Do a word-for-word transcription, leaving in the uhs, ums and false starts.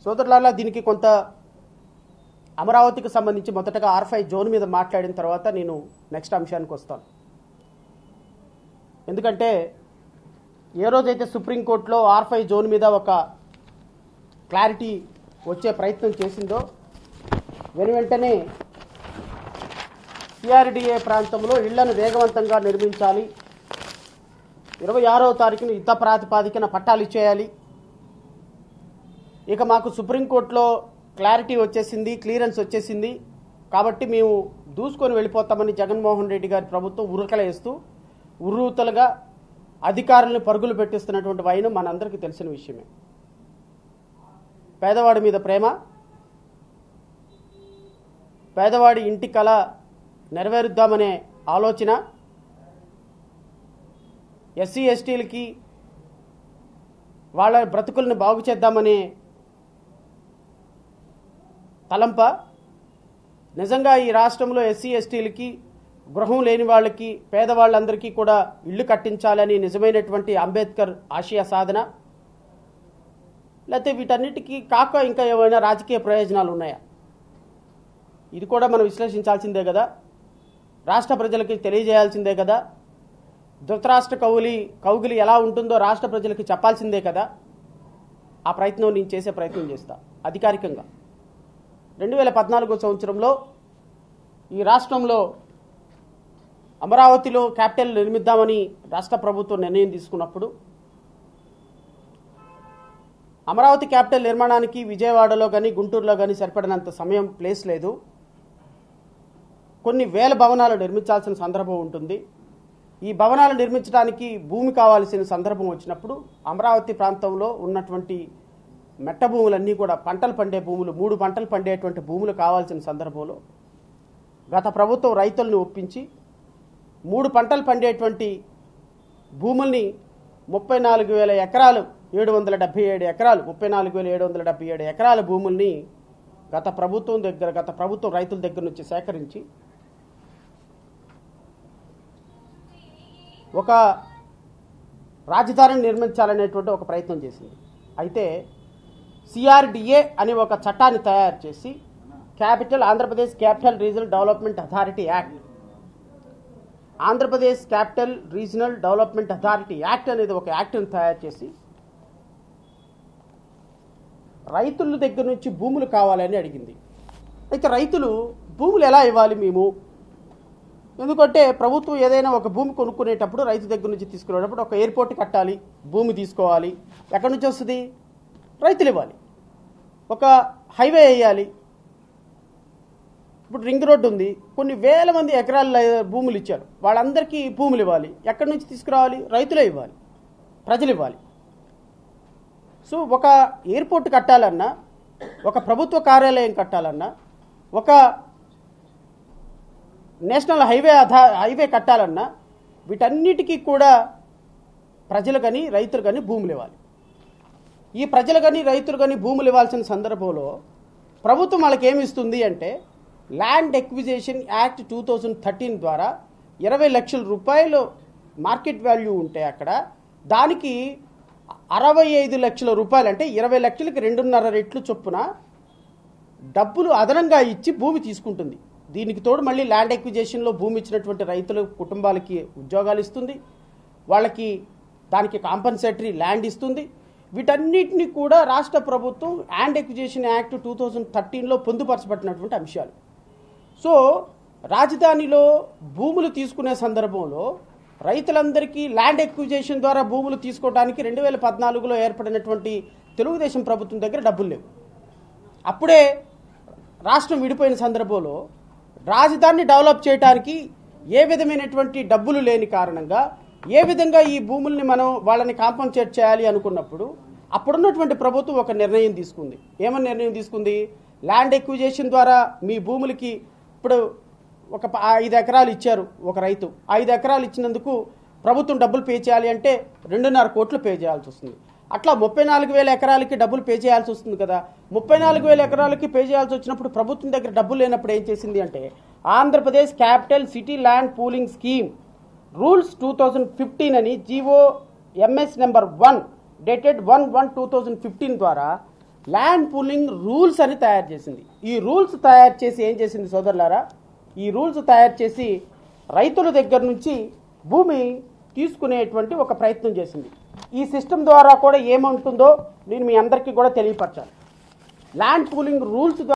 సోదరులారా, దీనికి కొంత అమరావతికి సంబంధించి మొదటగా ఆర్ ఫైవ్ జోన్ మీద మాట్లాడిన తర్వాత నేను నెక్స్ట్ అంశానికి వస్తాను. ఎందుకంటే ఏ రోజైతే సుప్రీంకోర్టులో ఆర్ ఫైవ్ జోన్ మీద ఒక క్లారిటీ వచ్చే ప్రయత్నం చేసిందో వెను వెంటనే సిఆర్డిఏ ప్రాంతంలో ఇళ్లను వేగవంతంగా నిర్మించాలి, ఇరవై ఆరవ తారీఖున యుద్ధ ప్రాతిపాదికన పట్టాలు ఇచ్చేయాలి, ఇక మాకు సుప్రీంకోర్టులో క్లారిటీ వచ్చేసింది, క్లియరెన్స్ వచ్చేసింది కాబట్టి మేము దూసుకొని వెళ్ళిపోతామని జగన్మోహన్ రెడ్డి గారి ప్రభుత్వం ఉరకల వేస్తూ ఉర్రూతలుగా అధికారులను పరుగులు పెట్టిస్తున్నటువంటి వైనం మనందరికీ తెలిసిన విషయమే. పేదవాడి మీద ప్రేమ, పేదవాడి ఇంటి కళ నెరవేరుద్దామనే ఆలోచన, ఎస్సీ ఎస్టీలకి వాళ్ళ బ్రతుకులను బాగు చేద్దామనే తలంప, నిజంగా ఈ రాష్ట్రంలో ఎస్సీ ఎస్టీలకి గృహం లేని వాళ్ళకి పేదవాళ్ళందరికీ కూడా ఇళ్లు కట్టించాలని నిజమైనటువంటి అంబేద్కర్ ఆశయ సాధన, లేకపోతే వీటన్నిటికీ కాక ఇంకా ఏమైనా రాజకీయ ప్రయోజనాలు ఉన్నాయా? ఇది కూడా మనం విశ్లేషించాల్సిందే కదా, రాష్ట్ర ప్రజలకి తెలియజేయాల్సిందే కదా, ధృతరాష్ట్ర కౌలి కౌగిలి ఎలా ఉంటుందో రాష్ట్ర ప్రజలకి చెప్పాల్సిందే కదా. ఆ ప్రయత్నం నేను చేసే ప్రయత్నం చేస్తా. అధికారికంగా రెండు వేల పద్నాలుగో సంవత్సరంలో ఈ రాష్ట్రంలో అమరావతిలో క్యాపిటల్ నిర్మిద్దామని రాష్ట్ర ప్రభుత్వం నిర్ణయం తీసుకున్నప్పుడు అమరావతి క్యాపిటల్ నిర్మాణానికి విజయవాడలో కానీ గుంటూరులో కానీ సరిపడినంత సమయం ప్లేస్ లేదు. కొన్ని వేల భవనాలు నిర్మించాల్సిన సందర్భం ఉంటుంది. ఈ భవనాలు నిర్మించడానికి భూమి కావాల్సిన సందర్భం వచ్చినప్పుడు అమరావతి ప్రాంతంలో ఉన్నటువంటి మెట్ట భూములన్నీ కూడా పంటలు పండే భూములు, మూడు పంటలు పండేటువంటి భూములు కావాల్సిన సందర్భంలో గత ప్రభుత్వం రైతులను ఒప్పించి మూడు పంటలు పండేటువంటి భూముల్ని ముప్పై నాలుగు వేల ఎకరాలు ఏడు వందల డెబ్బై ఏడు ఎకరాలు ముప్పై నాలుగు వేల ఏడు వందల డెబ్బై ఏడు ఎకరాల భూముల్ని గత ప్రభుత్వం దగ్గర గత ప్రభుత్వం రైతుల దగ్గర నుంచి సేకరించి ఒక రాజధానిని నిర్మించాలనేటువంటి ఒక ప్రయత్నం చేసింది. అయితే సిఆర్డిఏ అనే ఒక చట్టాన్ని తయారు చేసి capital Andhra Pradesh capital regional development authority act Andhra Pradesh capital regional development authority act అనేది ఒక యాక్ట్ని తయారు చేసి రైతుల దగ్గర నుంచి భూములు కావాలని అడిగింది. అయితే రైతులు భూములు ఎలా ఇవ్వాలి మేము? ఎందుకంటే ప్రభుత్వం ఏదైనా ఒక భూమి కొనుక్కునేటప్పుడు రైతు దగ్గర నుంచి తీసుకునేటప్పుడు ఒక ఎయిర్పోర్ట్ కట్టాలి, భూమి తీసుకోవాలి. ఎక్కడి నుంచి వస్తుంది? రైతులు ఇవ్వాలి. ఒక హైవే వేయాలి. ఇప్పుడు రింగ్ రోడ్డు ఉంది, కొన్ని వేల మంది ఎకరాల భూములు ఇచ్చారు, వాళ్ళందరికీ భూములు ఇవ్వాలి. ఎక్కడి నుంచి తీసుకురావాలి? రైతులే ఇవ్వాలి, ప్రజలు ఇవ్వాలి. సో ఒక ఎయిర్పోర్ట్ కట్టాలన్నా, ఒక ప్రభుత్వ కార్యాలయం కట్టాలన్నా, ఒక నేషనల్ హైవే అధా హైవే కట్టాలన్నా వీటన్నిటికీ కూడా ప్రజలు కానీ రైతులు కానీ భూములు ఇవ్వాలి. ఈ ప్రజలు కానీ రైతులు కానీ భూములు ఇవ్వాల్సిన సందర్భంలో ప్రభుత్వం వాళ్ళకి ఏమి ఇస్తుంది అంటే land acquisition act two thousand thirteen ద్వారా ఇరవై లక్షల రూపాయలు మార్కెట్ వాల్యూ ఉంటే అక్కడ దానికి అరవై ఐదు లక్షల రూపాయలు అంటే ఇరవై లక్షలకి రెండున్నర రెట్లు చొప్పున డబ్బులు అదనంగా ఇచ్చి భూమి తీసుకుంటుంది. దీనికి తోడు మళ్ళీ ల్యాండ్ ఎక్విజిషన్లో భూమి ఇచ్చినటువంటి రైతుల కుటుంబాలకి ఉద్యోగాలు ఇస్తుంది, వాళ్ళకి దానికి కాంపన్సేటరీ ల్యాండ్ ఇస్తుంది. వీటన్నిటిని కూడా రాష్ట్ర ప్రభుత్వం land acquisition act two thousand థర్టీన్లో పొందుపరచబడినటువంటి అంశాలు. సో రాజధానిలో భూములు తీసుకునే సందర్భంలో రైతులందరికీ ల్యాండ్ ఎక్విజిషన్ ద్వారా భూములు తీసుకోవడానికి రెండు వేల పద్నాలుగులో ఏర్పడినటువంటి తెలుగుదేశం ప్రభుత్వం దగ్గర డబ్బులు లేవు. అప్పుడే రాష్ట్రం విడిపోయిన సందర్భంలో రాజధానిని డెవలప్ చేయడానికి ఏ విధమైనటువంటి డబ్బులు లేని కారణంగా ఏ విధంగా ఈ భూముల్ని మనం వాళ్ళని కాంపన్సేట్ చేయాలి అనుకున్నప్పుడు అప్పుడున్నటువంటి ప్రభుత్వం ఒక నిర్ణయం తీసుకుంది. ఏమని నిర్ణయం తీసుకుంది? ల్యాండ్ ఎక్విజిషన్ ద్వారా మీ భూములకి ఇప్పుడు ఒక ఐదు ఎకరాలు ఇచ్చారు ఒక రైతు, ఐదు ఎకరాలు ఇచ్చినందుకు ప్రభుత్వం డబ్బులు పే చేయాలి అంటే రెండున్నర కోట్లు పే చేయాల్సి వస్తుంది. అట్లా ముప్పై నాలుగు వేల ఎకరాలకి డబ్బులు పే చేయాల్సి వస్తుంది కదా. ముప్పై నాలుగు వేల ఎకరాలకి పే చేయాల్సి వచ్చినప్పుడు ప్రభుత్వం దగ్గర డబ్బులు లేనప్పుడు ఏం చేసింది అంటే Andhra Pradesh capital city land pooling scheme rules two thousand fifteen అని GO MS number one dated one one two thousand fifteen ద్వారా ల్యాండ్ పూలింగ్ రూల్స్ అని తయారు చేసింది. ఈ రూల్స్ తయారు చేసి ఏం చేసింది సోదరులారా, ఈ రూల్స్ తయారు చేసి రైతుల దగ్గర నుంచి భూమి తీసుకునేటువంటి ఒక ప్రయత్నం చేసింది. ఈ సిస్టమ్ ద్వారా కూడా ఏముంటుందో నేను మీ అందరికీ కూడా తెలియపరచాలి. Land pooling rules